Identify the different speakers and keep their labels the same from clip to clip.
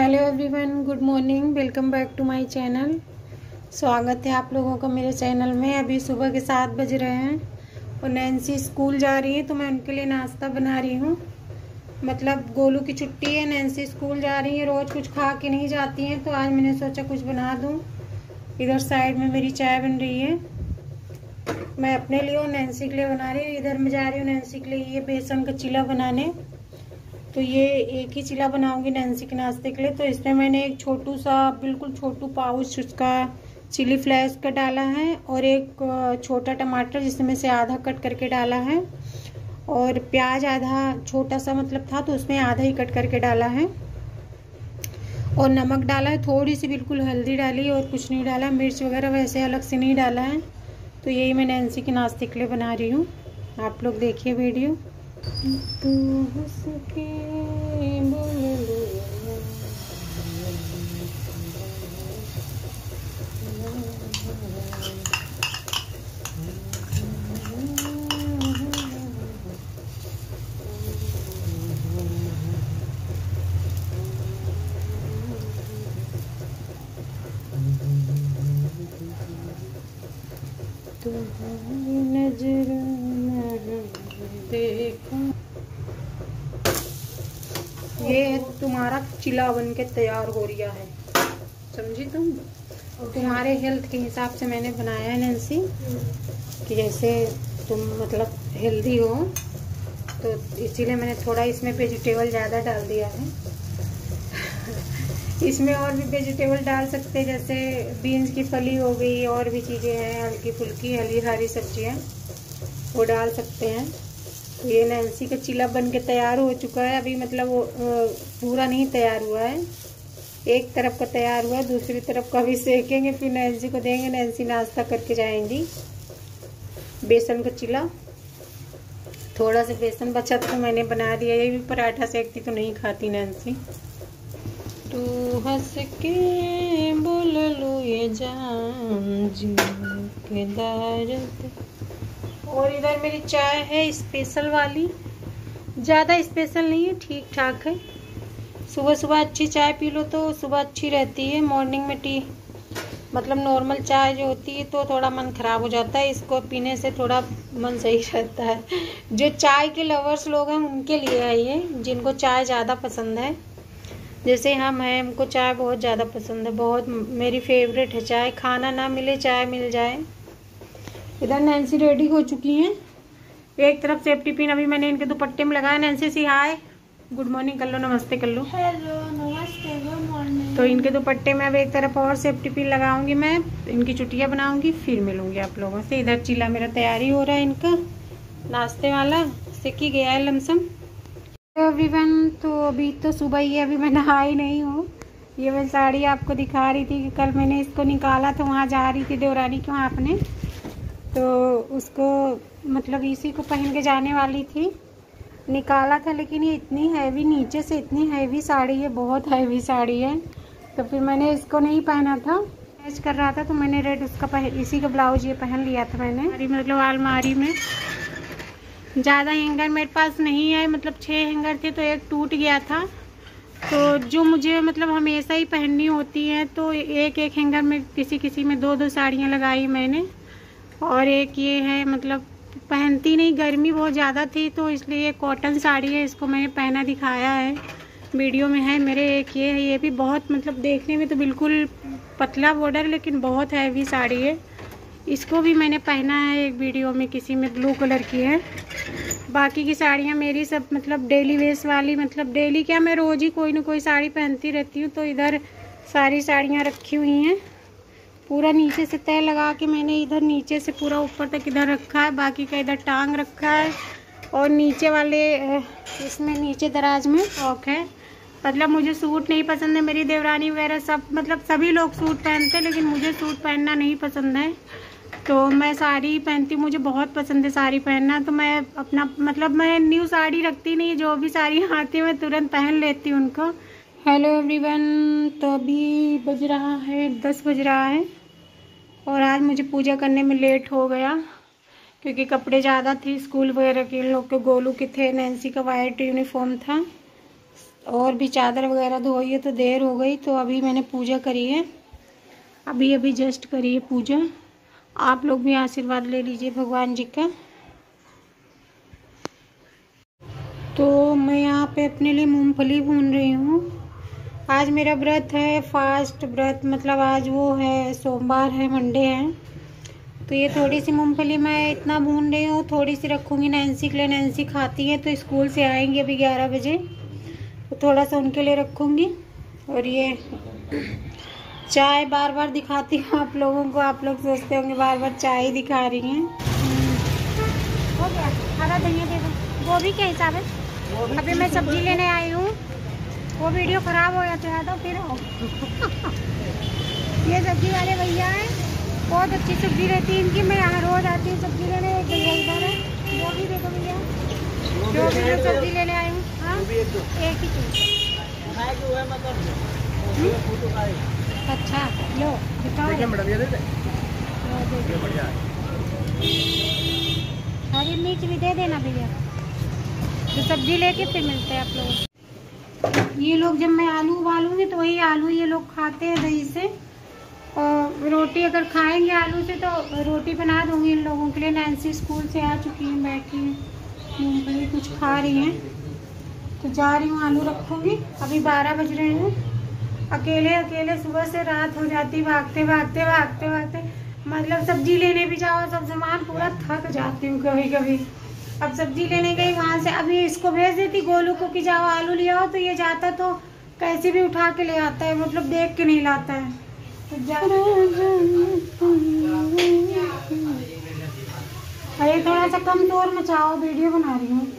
Speaker 1: Hello everyone, good morning, welcome back to my channel. स्वागत है आप लोगों का मेरे चैनल में। अभी सुबह के 7 बज रहे हैं और नैन्सी स्कूल जा रही है तो मैं उनके लिए नाश्ता बना रही हूँ। मतलब गोलू की छुट्टी है, नैन्सी स्कूल जा रही है, रोज़ कुछ खा के नहीं जाती हैं तो आज मैंने सोचा कुछ बना दूँ। इधर साइड में मेरी चाय बन रही है, मैं अपने लिए और नैन्सी के लिए बना रही हूँ। इधर मैं जा रही हूँ नैन्सी के लिए ये बेसन का चीला बनाने। तो ये एक ही चीला बनाऊंगी नैन्सी के नाश्ते के लिए। तो इसमें मैंने एक छोटू सा बिल्कुल छोटू पाउच उसका चिली फ्लेक्स का डाला है और एक छोटा टमाटर जिसमें से आधा कट करके डाला है और प्याज आधा छोटा सा मतलब था तो उसमें आधा ही कट करके डाला है और नमक डाला है, थोड़ी सी बिल्कुल हल्दी डाली और कुछ नहीं डाला, मिर्च वगैरह वैसे अलग से नहीं डाला है। तो यही मैं नैन्सी के नाश्ते के लिए बना रही हूँ, आप लोग देखिए वीडियो। तू हंस के बोल लो तुम्हारी नजर देखो। ये तुम्हारा चिला बन के तैयार हो रहा है, समझी तुम? तुम्हारे हेल्थ के हिसाब से मैंने बनाया है नैन्सी, कि जैसे तुम मतलब हेल्दी हो तो इसीलिए मैंने थोड़ा इसमें वेजिटेबल ज़्यादा डाल दिया है। इसमें और भी वेजिटेबल डाल सकते हैं, जैसे बीन्स की फली हो गई, और भी चीज़ें हैं हल्की फुल्की हरी सब्जियां वो डाल सकते हैं। तो ये नैन्सी का चिला बन के तैयार हो चुका है। अभी मतलब वो पूरा नहीं तैयार हुआ है, एक तरफ का तैयार हुआ है, दूसरी तरफ का भी सेकेंगे, फिर नैन्सी को देंगे, नैन्सी नाश्ता करके जाएंगी। बेसन का चिला, थोड़ा सा बेसन बचा तो मैंने बना दिया। ये भी पराठा सेकती तो नहीं खाती नैन्सी। तू हंस के बोल लो ये जान जी के दर्द। और इधर मेरी चाय है स्पेशल वाली, ज़्यादा स्पेशल नहीं है, ठीक ठाक है। सुबह सुबह अच्छी चाय पी लो तो सुबह अच्छी रहती है। मॉर्निंग में टी मतलब नॉर्मल चाय जो होती है तो थोड़ा मन खराब हो जाता है, इसको पीने से थोड़ा मन सही रहता है। जो चाय के लवर्स लोग हैं उनके लिए है ये, जिनको चाय ज़्यादा पसंद है, जैसे हम हैं, हमको चाय बहुत ज़्यादा पसंद है, बहुत मेरी फेवरेट है चाय। खाना ना मिले चाय मिल जाए। इधर नैन्सी रेडी हो चुकी हैं, एक तरफ सेफ्टी पिन अभी मैंने इनके दुपट्टे में लगाया। Nancy say hi, good morning कर लो, नमस्ते कर लो।
Speaker 2: हेलो, नमस्ते, गुड मॉर्निंग।
Speaker 1: तो इनके दुपट्टे में अब एक तरफ और सेफ्टी पिन लगाऊंगी, मैं इनकी चुटिया बनाऊंगी, फिर मिलूंगी आप लोगों से। इधर चीला मेरा तैयारी हो रहा है इनका नाश्ते वाला, सिक ही गया है लमसम। एवरीवन, तो अभी तो सुबह ही है, अभी मैं नहाई नहीं हूँ। ये मैं साड़ी आपको दिखा रही थी कि कल मैंने इसको निकाला था, वहाँ जा रही थी देवरानी के वहाँ अपने, तो उसको मतलब इसी को पहन के जाने वाली थी, निकाला था। लेकिन ये इतनी हैवी, नीचे से इतनी हैवी साड़ी है, बहुत हैवी साड़ी है, तो फिर मैंने इसको नहीं पहना था। मैच कर रहा था तो मैंने रेड उसका इसी का ब्लाउज ये पहन लिया था मैंने। मतलब अलमारी में ज़्यादा हैंगर मेरे पास नहीं है, मतलब 6 हैंगर थे तो एक टूट गया था। तो जो मुझे मतलब हमेशा ही पहननी होती हैं तो एक हैंगर में किसी में 2 साड़ियाँ लगाई मैंने। और एक ये है, मतलब पहनती नहीं, गर्मी बहुत ज़्यादा थी तो इसलिए ये कॉटन साड़ी है, इसको मैंने पहना दिखाया है, वीडियो में है मेरे। एक ये है, ये भी बहुत मतलब देखने में तो बिल्कुल पतला बॉर्डर लेकिन बहुत हैवी साड़ी है, इसको भी मैंने पहना है एक वीडियो में, किसी में ब्लू कलर की है। बाकी की साड़ियाँ मेरी सब मतलब डेली वेस वाली, मतलब डेली क्या, मैं रोज़ ही कोई ना कोई साड़ी पहनती रहती हूँ। तो इधर सारी साड़ियाँ रखी हुई हैं, पूरा नीचे से तय लगा के मैंने इधर नीचे से पूरा ऊपर तक इधर रखा है, बाकी का इधर टांग रखा है। और नीचे वाले इसमें नीचे दराज में फ्रॉक है। मतलब मुझे सूट नहीं पसंद है, मेरी देवरानी वगैरह सब मतलब सभी लोग सूट पहनते हैं, लेकिन मुझे सूट पहनना नहीं पसंद है, तो मैं साड़ी पहनती हूँ, मुझे बहुत पसंद है साड़ी पहनना। तो मैं अपना मतलब मैं न्यू साड़ी रखती नहीं, जो भी साड़ी आती है मैं तुरंत पहन लेती हूँ उनको। हेलो एवरीवन, तो अभी बज रहा है 10 बज रहा है और आज मुझे पूजा करने में लेट हो गया क्योंकि कपड़े ज़्यादा थे स्कूल वगैरह के, लोग के, गोलू के थे, नैन्सी का वाइट यूनिफॉर्म था और भी चादर वगैरह धोई है तो देर हो गई, तो अभी मैंने पूजा करी है, अभी अभी जस्ट करी है पूजा। आप लोग भी आशीर्वाद ले लीजिए भगवान जी का। तो मैं यहाँ पे अपने लिए मूंगफली भून रही हूँ। आज मेरा व्रत है, फास्ट व्रत, मतलब आज वो है, सोमवार है, मंडे है। तो ये थोड़ी सी मूंगफली मैं इतना भून रही हूँ, थोड़ी सी रखूँगी नैन्सी के लिए। नैन्सी खाती है, तो स्कूल से आएंगे अभी 11 बजे, तो थोड़ा सा उनके लिए रखूँगी। और ये चाय बार बार दिखाती हूँ आप लोगों को, आप लोग सोचते होंगे बार बार चाय ही दिखा रही हैं। हो गया, हरा धनिया दे दो। गोभी के हिसाब है। अभी मैं सब्जी लेने आई हूँ, वो वीडियो ख़राब हो जाता है तो फिर हो। ये सब्जी वाले भैया हैं, बहुत अच्छी सब्जी रहती है इनकी। मैं यहाँ रोज आती हूँ सब्जी लेने। एक भैया इधर है, वो भी देखो भैया, जो भी मैं सब्जी लेने आई हूँ। हाँ, एक ही चीज़। अच्छा लो दिखाओ। हरी मिर्च भी दे देना भैया। तो सब्जी लेके फिर मिलते हैं आप लोग। ये लोग जब मैं आलू उबालूंगी तो वही आलू ये लोग खाते हैं दही से, और रोटी अगर खाएंगे आलू से तो रोटी बना दूंगी इन लोगों के लिए। नैन्सी स्कूल से आ चुकी है, बैठी मूंगफली कुछ खा रही हैं, तो जा रही हूँ आलू रखूँगी। अभी 12 बज रहे हैं। अकेले अकेले सुबह से रात हो जाती, भागते भागते भागते भागते, मतलब सब्जी लेने भी जाओ सब सामान, पूरा थक जाती हूँ कभी कभी। अब सब्जी लेने गई वहाँ से, अभी इसको भेज देती गोलू को कि जाओ आलू ले आओ, तो ये जाता तो कैसे भी उठा के ले आता है, मतलब देख के नहीं लाता है। तो अरे थोड़ा सा कम शोर मचाओ, वीडियो बना रही हूँ।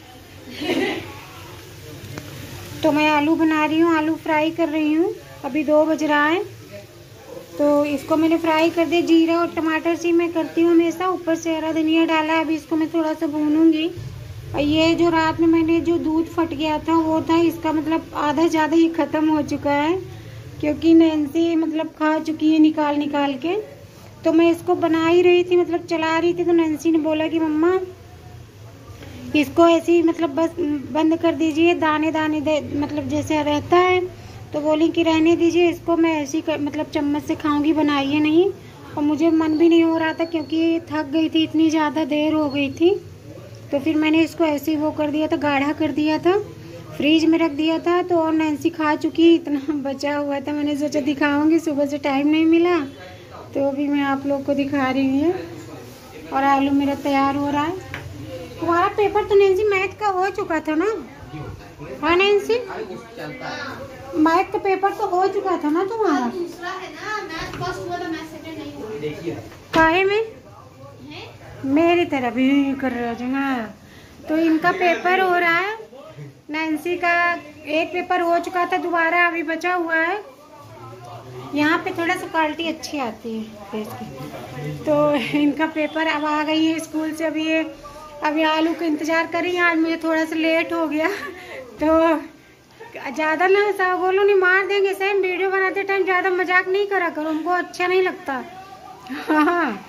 Speaker 1: तो मैं आलू बना रही हूँ, आलू फ्राई कर रही हूँ। अभी 2 बज रहा है, तो इसको मैंने फ्राई कर दिया। जीरा और टमाटर से मैं करती हूँ हमेशा, ऊपर से हरा धनिया डाला है। अभी इसको मैं थोड़ा सा भूनूंगी। और ये जो रात में मैंने जो दूध फट गया था वो था, इसका मतलब आधा ज़्यादा ही ख़त्म हो चुका है, क्योंकि नैन्सी मतलब खा चुकी है निकाल निकाल के। तो मैं इसको बना ही रही थी, मतलब चला रही थी, तो नैन्सी ने बोला कि मम्मा इसको ऐसे ही मतलब बस बंद कर दीजिए, दाने दाने दे मतलब जैसे रहता है। तो बोली कि रहने दीजिए इसको, मैं ऐसे ही मतलब चम्मच से खाऊंगी, बनाइए नहीं। और मुझे मन भी नहीं हो रहा था क्योंकि थक गई थी, इतनी ज़्यादा देर हो गई थी। तो फिर मैंने इसको ऐसे ही वो कर दिया था, गाढ़ा कर दिया था, फ्रीज में रख दिया था। तो और नैन्सी खा चुकी, इतना बचा हुआ था, मैंने सोचा दिखाऊंगी, सुबह से टाइम नहीं मिला, तो अभी मैं आप लोग को दिखा रही हूँ। और आलू मेरा तैयार हो रहा है। तुम्हारा पेपर तो नैन्सी मैथ का हो चुका था ना? हाँ नैन्सी, मैथ का पेपर तो हो चुका था ना तुम्हारा?
Speaker 2: दूसरा है ना, मैथ फर्स्ट हुआ था, मैथ सेकंड नहीं हुआ।
Speaker 1: काहे में मेरी तरह भी कर रहे हो ना? तो इनका पेपर हो रहा है। नैन्सी का एक पेपर हो चुका था, दोबारा अभी बचा हुआ है। यहाँ पे थोड़ा सा क्वालिटी अच्छी आती है फेस की। तो इनका पेपर अब आ गई है स्कूल से। अभी आलू का इंतज़ार कर रही हैं। आज मुझे थोड़ा सा लेट हो गया, तो ज़्यादा ना सा बोलो नहीं, मार देंगे। सेम वीडियो बनाते टाइम ज़्यादा मजाक नहीं करा करो, उनको अच्छा नहीं लगता। हाँ,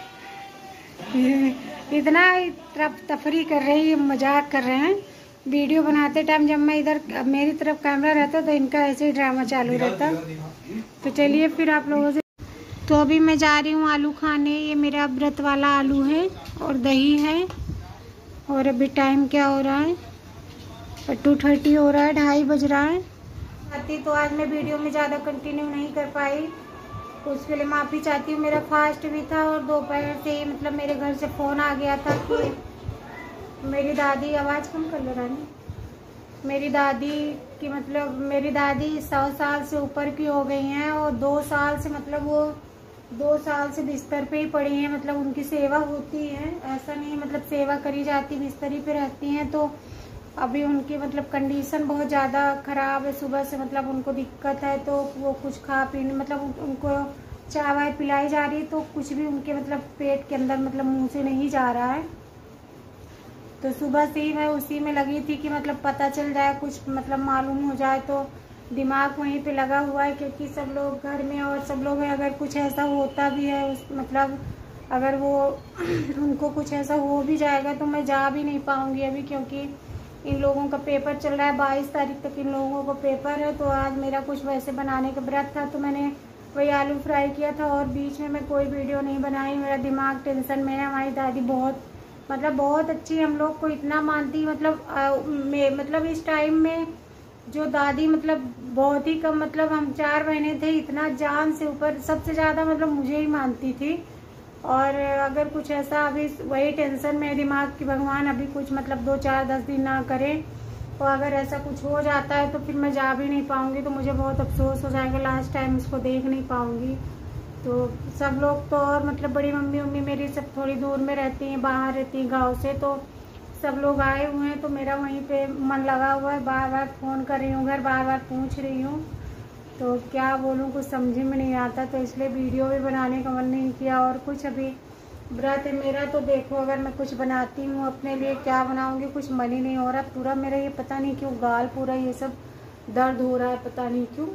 Speaker 1: इतना तफरी कर रही है, मजाक कर रहे हैं। वीडियो बनाते टाइम जब मैं इधर मेरी तरफ कैमरा रहता तो इनका ऐसे ही ड्रामा चालू रहता। तो चलिए फिर आप लोगों से। तो अभी मैं जा रही हूँ आलू खाने। ये मेरा व्रत वाला आलू है और दही है। और अभी टाइम क्या हो रहा है, 2:30 हो रहा है, 2:30 बज रहा है। तो आज मैं वीडियो में ज़्यादा कंटिन्यू नहीं कर पाई, तो उसके लिए माफ़ी चाहती हूँ। मेरा फास्ट भी था और दोपहर से मतलब मेरे घर से फ़ोन आ गया था कि मेरी दादी, आवाज़ कम कर लो रानी, मेरी दादी की मतलब मेरी दादी 100 साल से ऊपर की हो गई हैं, और 2 साल से मतलब वो 2 साल से बिस्तर पे ही पड़ी हैं। मतलब उनकी सेवा होती है, ऐसा नहीं मतलब सेवा करी जाती, बिस्तर ही पे रहती हैं। तो अभी उनकी मतलब कंडीशन बहुत ज़्यादा ख़राब है, सुबह से मतलब उनको दिक्कत है। तो वो कुछ खा पीने मतलब उनको चाय वाय पिलाई जा रही है, तो कुछ भी उनके मतलब पेट के अंदर मतलब मुंह से नहीं जा रहा है। तो सुबह से ही मैं उसी में लगी थी कि मतलब पता चल जाए, कुछ मतलब मालूम हो जाए। तो दिमाग वहीं पे लगा हुआ है, क्योंकि सब लोग घर में और सब लोग हैं। अगर कुछ ऐसा होता भी है उस मतलब अगर वो उनको कुछ ऐसा हो भी जाएगा तो मैं जा भी नहीं पाऊँगी अभी, क्योंकि इन लोगों का पेपर चल रहा है, 22 तारीख तक इन लोगों को पेपर है। तो आज मेरा कुछ वैसे बनाने का व्रत था, तो मैंने वही आलू फ्राई किया था और बीच में मैं कोई वीडियो नहीं बनाई। मेरा दिमाग टेंशन में है। हमारी दादी बहुत अच्छी, हम लोग को इतना मानती, मतलब इस टाइम में जो दादी बहुत ही कम, हम 4 महीने थे, इतना जान से ऊपर सबसे ज़्यादा मुझे ही मानती थी। और अगर कुछ ऐसा अभी वही टेंशन में दिमाग की, भगवान अभी कुछ 2, 4, 10 दिन ना करें, और अगर ऐसा कुछ हो जाता है तो फिर मैं जा भी नहीं पाऊंगी, तो मुझे बहुत अफसोस हो जाएगा, लास्ट टाइम इसको देख नहीं पाऊंगी। तो सब लोग तो, और बड़ी मम्मी मेरी सब थोड़ी दूर में रहती हैं, बाहर रहती हैं गाँव से, तो सब लोग आए हुए हैं, तो मेरा वहीं पे मन लगा हुआ है। बार बार फ़ोन कर रही हूँ, घर बार बार पूछ रही हूँ, तो क्या बोलूँ, कुछ समझ में नहीं आता, तो इसलिए वीडियो भी बनाने का मन नहीं किया। और कुछ अभी व्रत है मेरा, तो देखो अगर मैं कुछ बनाती हूँ अपने लिए, क्या बनाऊँगी, कुछ मन ही नहीं हो रहा। पूरा मेरा ये पता नहीं क्यों गाल पूरा ये सब दर्द हो रहा है, पता नहीं क्यों।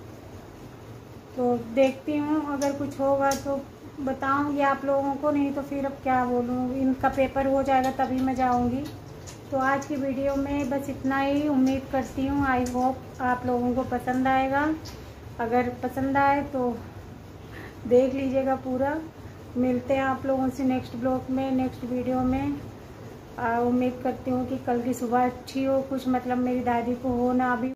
Speaker 1: तो देखती हूँ, अगर कुछ होगा तो बताऊँगी आप लोगों को, नहीं तो फिर अब क्या बोलूँ, इनका पेपर हो जाएगा तभी मैं जाऊँगी। तो आज की वीडियो में बस इतना ही, उम्मीद करती हूँ, आई होप आप लोगों को पसंद आएगा। अगर पसंद आए तो देख लीजिएगा पूरा। मिलते हैं आप लोगों से नेक्स्ट ब्लॉग में, नेक्स्ट वीडियो में। उम्मीद करती हूँ कि कल की सुबह अच्छी हो, कुछ मेरी दादी को हो ना अभी।